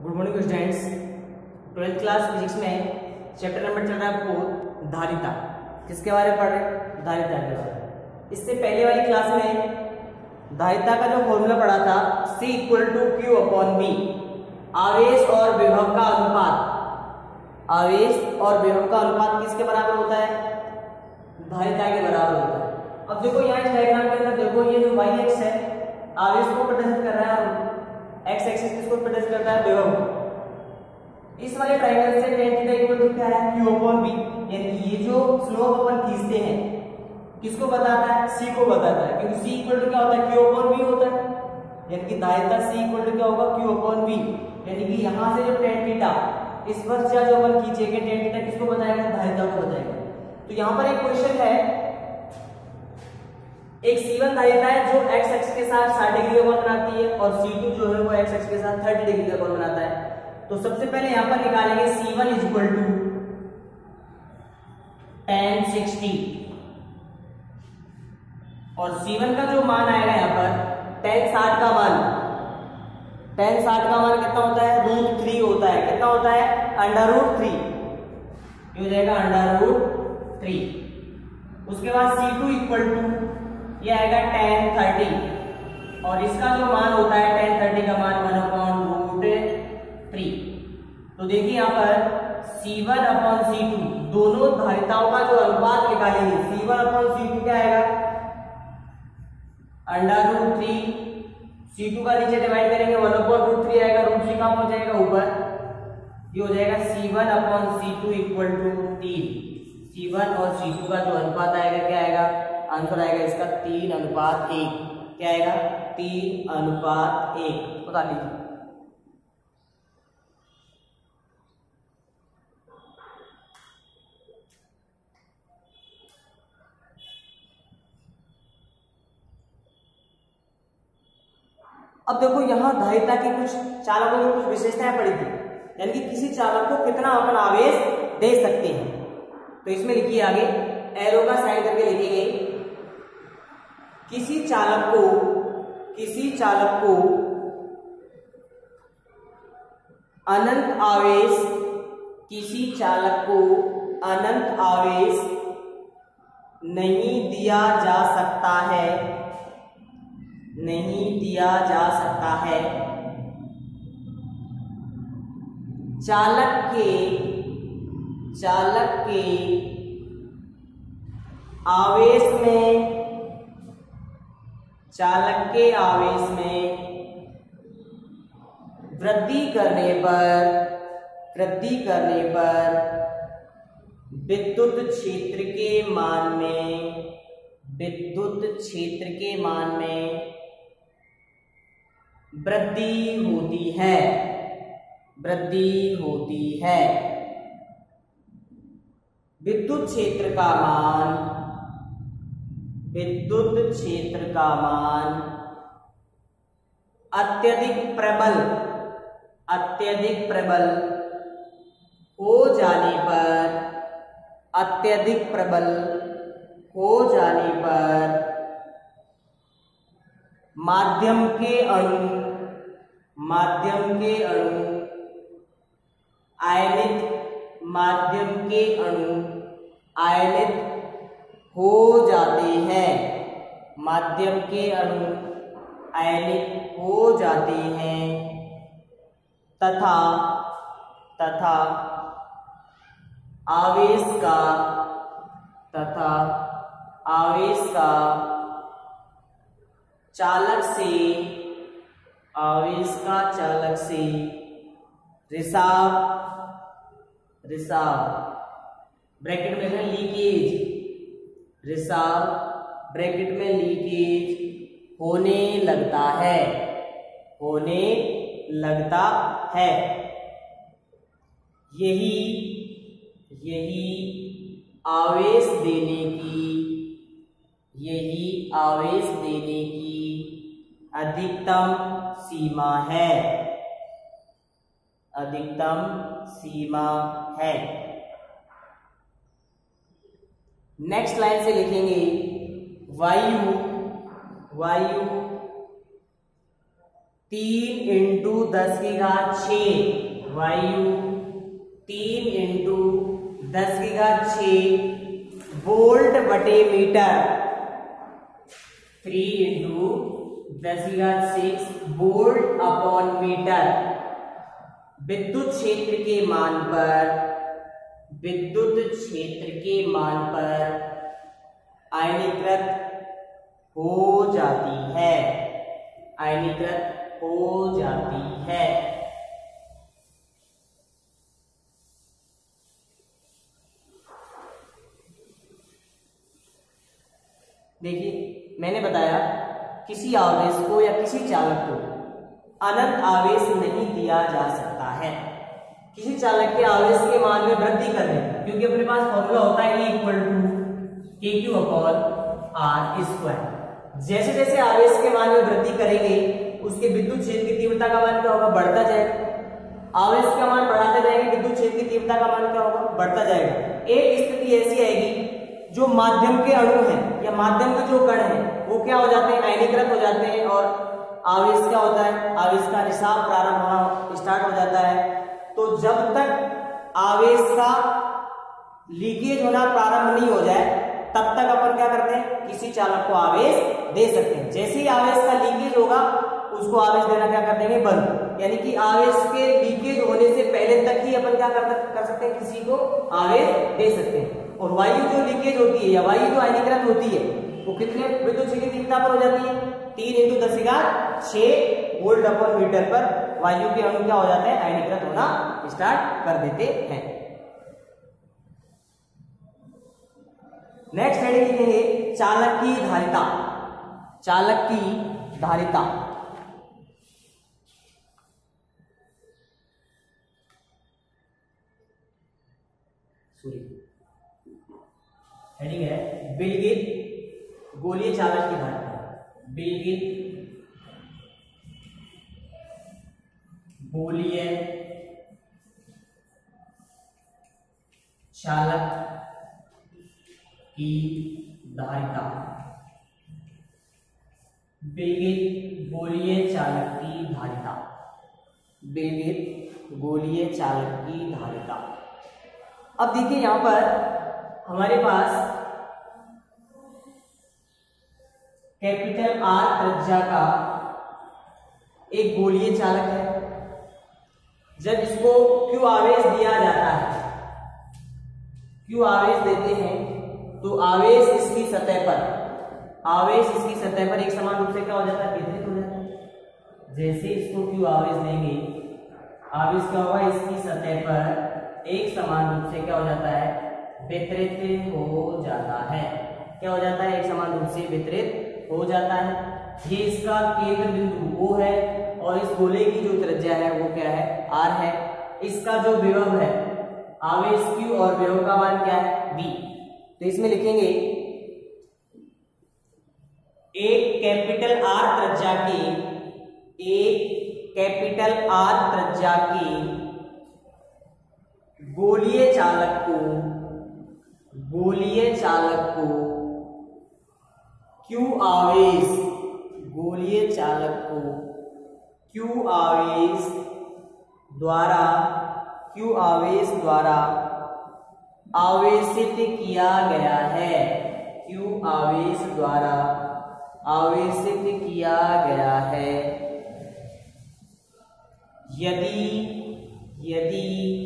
Good morning students. 12th class physics में chapter number चल रहा है 4 धारिता। किसके बारे में पढ़ रहे हैं? धारिता के बारे में। इससे पहले वाली क्लास में धारिता का जो फॉर्मूला पढ़ा था C = Q/V, आवेश और विभव का अनुपात। आवेश और विभव का अनुपात किसके बराबर होता है? धारिता के बराबर होता है। अब देखो यहाँ इस डायग्राम के अंदर देखो, ये जो y एक्स है आवेश को प्रदर्शित कर रहा है और x एक्सिस किसको प्रदर्शित कर रहा है? विभव को। इस वाले ट्रायंगल से tan थीटा इक्वल टू क्या है? Q/V, यानी कि ये जो स्लोप अपन खींचते हैं किसको बताता है? C को बताता है, क्योंकि C इक्वल टू क्या होता है? Q/V होता है। यानी कि धारिता C इक्वल टू क्या होगा? Q/V। यानी कि यहाँ से जो tan थीटा इस पर जो अपन खींचेंगे tan थीटा किसको बताएगा? धारिता को बताएगा। तो यहाँ पर एक क्वेश्चन है, एक C1 धारिता है जो x एक्सिस के साथ 60 डिग्री का कोण बनाती है और C2 जो है वो x एक्सिस के साथ 30 डिग्री का कोण बनाता है। तो सबसे पहले यहाँ पर निकालेंगे C1 इक्वल टू tan 60 और C1 का जो मान आएगा यहाँ पर tan 60 का मान, tan 60 का मान कितना होता है? √3 होता है। कितना होता है? √3। ये हो जाएगा √3। उसके बाद C2 इक्वल टू ये आएगा tan 30 और इसका जो मान होता है tan 30 का मान 1/√3। तो देखिए यहाँ पर C1/C2 दोनों धारिताओं का जो अनुपात निकालेंगे, C1/C2 क्या आएगा? √3। C2 का नीचे डिवाइड करेंगे 1/√3 आएगा, √3 का हो जाएगा ऊपर। ये हो जाएगा C1/C2 इक्वल टू 3। C1 और C2 का जो अनुपात आएगा क्या आएगा? आंसर आएगा इसका 3:1। क्या आएगा? 3:1। बता लीजिए। अब देखो यहाँ धारिता की कुछ चालकों की कुछ विशेषताएं पड़ी थी, यानी कि किसी चालक को कितना अपन आवेश दे सकते हैं। तो इसमें लिखिए आगे, एरो का साइन करके लिखेंगे, किसी चालक को अनंत आवेश, किसी चालक को अनंत आवेश नहीं दिया जा सकता है, नहीं दिया जा सकता है। चालक के आवेश में, चालक के आवेश में वृद्धि करने पर विद्युत क्षेत्र के मान में वृद्धि होती है। विद्युत क्षेत्र का मान अत्यधिक प्रबल हो जाने पर माध्यम के अणु आयनित हो जाते हैं। माध्यम के अणु आयनित हो जाते हैं तथा आवेश का चालक से रिसाव ब्रैकेट में लीकेज, ब्रैकेट में लीकेज होने लगता है। यही आवेश देने की अधिकतम सीमा है। नेक्स्ट लाइन से लिखेंगे वायु 3 इंटू 10 की घात 6 वायु, 3 इंटू 10 की घात 6 वोल्ट बटे मीटर, 3 इंटू 10 की घात 6 वोल्ट अपॉन मीटर। विद्युत क्षेत्र के मान पर, विद्युत क्षेत्र के मान पर आयनीकृत हो जाती है, आयनीकृत हो जाती है। देखिए मैंने बताया किसी आवेश को या किसी चालक को अनंत आवेश नहीं दिया जा सकता है। किसी चालक के आवेश के मान में वृद्धि करने, क्योंकि अपने पास फॉर्मूला होता है E equal to KQ upon R square. जैसे जैसे आवेश के मान में वृद्धि करेंगे उसके विद्युत क्षेत्र की तीव्रता का मान क्या होगा, बढ़ता जाएगा। आवेश का मान बढ़ाते जाएंगे, विद्युत क्षेत्र की तीव्रता का मान क्या होगा, बढ़ता जाएगा। एक स्थिति ऐसी आएगी जो माध्यम के अणु हैं या माध्यम के जो कण हैं वो क्या हो जाते हैं, आयनीकृत हो जाते हैं और आवेश क्या होता है, आवेश का रिसाव प्रारंभ होना स्टार्ट हो जाता है। तो जब तक आवेश का लीकेज होना प्रारंभ नहीं हो जाए तब तक अपन क्या करते हैं, किसी चालक को आवेश दे सकते हैं। जैसे ही आवेश का लीकेज होगा उसको आवेश देना क्या कर देंगे, बंद। यानी कि आवेश के लीकेज होने से पहले तक ही अपन क्या कर सकते हैं, किसी को आवेश दे सकते हैं। और वायु जो लीकेज होती है या वायु जो आयनीकृत होती है वो कितने विद्युत क्षेत्र की तीव्रता पर हो जाती है, 3 इंटू 10 की घात 6 वोल्ट अपॉन मीटर पर वायु के अणु क्या हो जाते हैं, आयनीकृत होना स्टार्ट कर देते हैं। नेक्स्ट हेडिंग लिखेंगे चालक की धारिता, चालक की धारिता। हेडिंग है विलगित गोलीय चालक की धारिता, विलगित गोलीय चालक की धारिता, विलगित गोलीय चालक की धारिता, विलगित गोलीय चालक की धारिता। अब देखिए यहां पर हमारे पास कैपिटल R त्रिज्या का एक गोलीय चालक है। जब इसको Q आवेश दिया जाता है, Q आवेश देते हैं तो आवेश इसकी सतह पर, आवेश इसकी सतह पर एक समान रूप से क्या हो जाता है, वितरित हो जाता है। जैसे इसको Q आवेश देंगे, आवेश क्या होगा, इसकी सतह पर एक समान रूप से क्या हो जाता है, वितरित हो जाता है। क्या हो जाता है, एक समान रूप से वितरित हो जाता है। ये इसका केंद्र बिंदु O है और इस गोले की जो त्रिज्या है वो क्या है, R है। इसका जो विभव है आवेश Q और विभव का मान क्या है, V। तो इसमें लिखेंगे एक कैपिटल R त्रिज्या की, एक कैपिटल R त्रिज्या की गोलीय चालक को, गोलीय चालक को Q आवेश, गोलीय चालक को Q आवेश द्वारा, Q आवेश द्वारा आवेशित किया गया है, Q आवेश द्वारा आवेशित किया गया है। यदि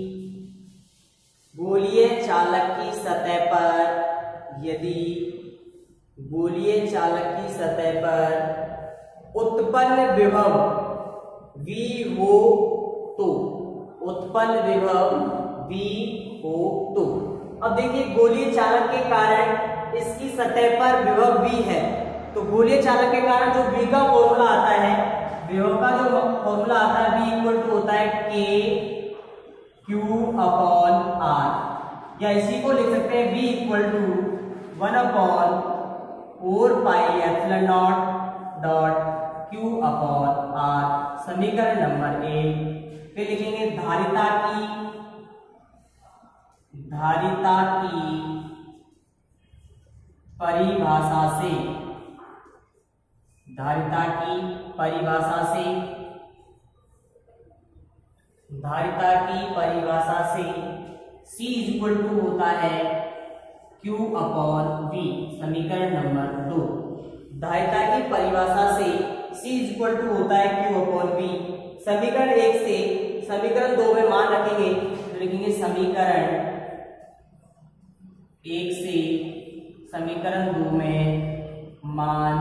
गोलीय चालक की सतह पर, यदि गोलीय चालक की सतह पर उत्पन्न विभव V हो तो, उत्पन्न विभव V हो तो। अब देखिए गोलीय चालक के कारण इसकी सतह पर विभव V है, तो गोलीय चालक के कारण जो V का फॉर्मूला आता है, विभव का जो फॉर्मूला आता है V इक्वल टू होता है K Q अपॉन R, या इसी को लिख सकते हैं V equal to 1/4 pi epsilon nought dot Q upon R, समीकरण नंबर 1। फिर लिखेंगे धारिता की, धारिता की परिभाषा से, धारिता की परिभाषा से धारिता की परिभाषा से C इक्वल टू होता है Q अपॉन V। समीकरण नंबर 2। धारिता की परिभाषा से C इक्वल टू होता है Q अपॉन V। समीकरण 1 से समीकरण 2 में मान रखेंगे तो लिखेंगे समीकरण 1 से समीकरण 2 में मान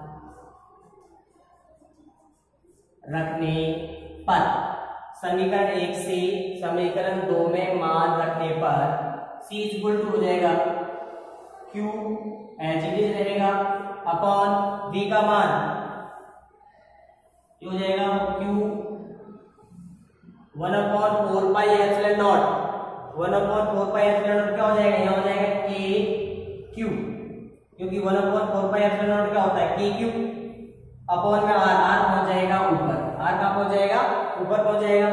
रखने पर, समीकरण 1 से समीकरण 2 में मान रखने पर C इक्वल टू हो जाएगा Q एज इट इज रहेगा अपॉन V का मान ये हो जाएगा Q 1/4 pi epsilon nought. 1/4 pi epsilon nought क्या हो जाएगा, यहाँ हो जाएगा KQ, क्योंकि 1/4 पाई एप्सिलॉन नॉट क्या होता है KQ अपॉन में R पहुंच जाएगा ऊपर। R कहां पहुंच जाएगा, ऊपर पहुंच जाएगा।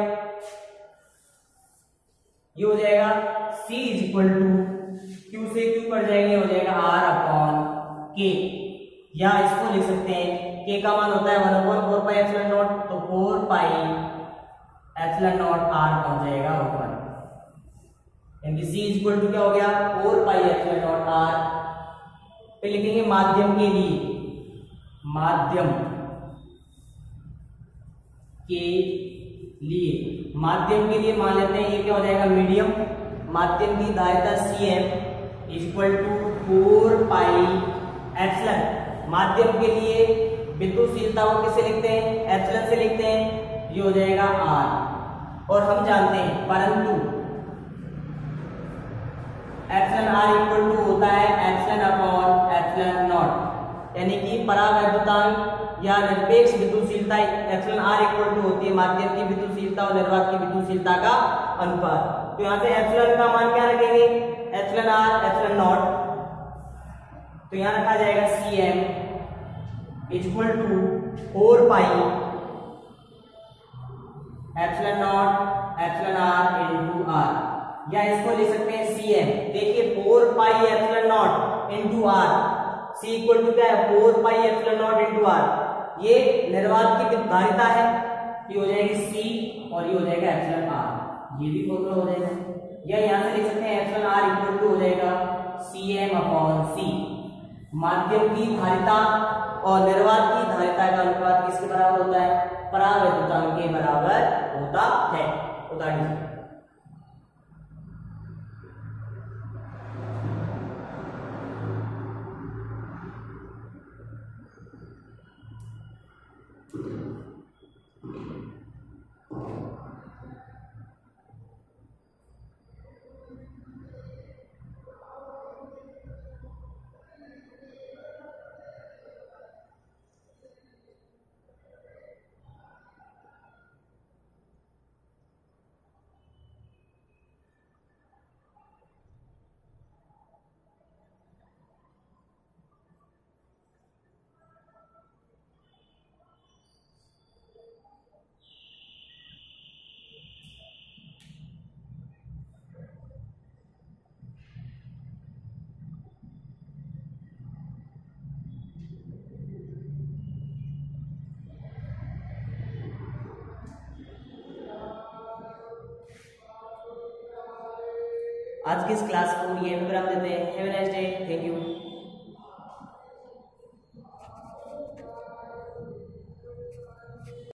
ये हो जाएगा C इक्वल टू Q से Q कट जाएंगे, हो जाएगा R अपॉन K, या इसको लिख सकते हैं K का मान होता है 1/4 पाई एप्सिलॉन नॉट, तो 4 पाई एप्सिलॉन नॉट R पहुंच जाएगा ऊपर, यानी C इक्वल टू क्या हो गया 4 पाई एप्सिलॉन नॉट R। फिर लिखेंगे माध्यम के लिए, माध्यम के लिए, माध्यम के लिए मान लेते हैं ये क्या हो जाएगा मीडियम। माध्यम की धारिता Cm equal to 4 pi epsilon. माध्यम के लिए विद्युतशीलता को किससे लिखते हैं, एप्सिलॉन से लिखते हैं, ये हो जाएगा R। और हम जानते हैं परंतु एप्सिलॉन R इक्वल टू होता है एप्सिलॉन अपॉन एप्सिलॉन नॉट, यानी कि परावैद्युतांक या निरपेक्ष विद्युतशीलता एप्सिलॉन R इक्वल टू होती है माध्यम की विद्युतशीलता और निर्वात की विद्युतशीलता का अनुपात। तो यहाँ से एप्सिलॉन का मान क्या रखेंगे, एप्सिलॉन R एप्सिलॉन नॉट, तो यहाँ रखा जाएगा Cm equal to 4 pi epsilon nought epsilon R into R, या इसको ले सकते हैं Cm। देखिए 4 pi epsilon nought into R, C equal to क्या है 4 pi epsilon nought into R, ये निर्वात की धारिता है, ये हो जाएगी C और ये हो जाएगा एप्सिलॉन R, ये भी फॉर्मूला हो जाएगा। या यहाँ से लिख सकते हैं एप्सिलॉन R इक्वल टू हो जाएगा Cm अपॉन C। माध्यम की धारिता और निर्वात की धारिता का अनुपात किसके बराबर होता है, परावैद्युतांक के बराबर होता है। उदाहरण आज की इस क्लास को यहीं पर विराम देते हैं। Have a nice day, thank you.